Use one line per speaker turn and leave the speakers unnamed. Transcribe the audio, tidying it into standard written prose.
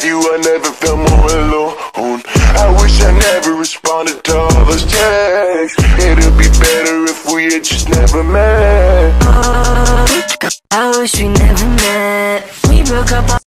with you, I never felt more alone. I wish I never responded to all those texts. It'd be better if we had just never met.
I wish we never met. We broke up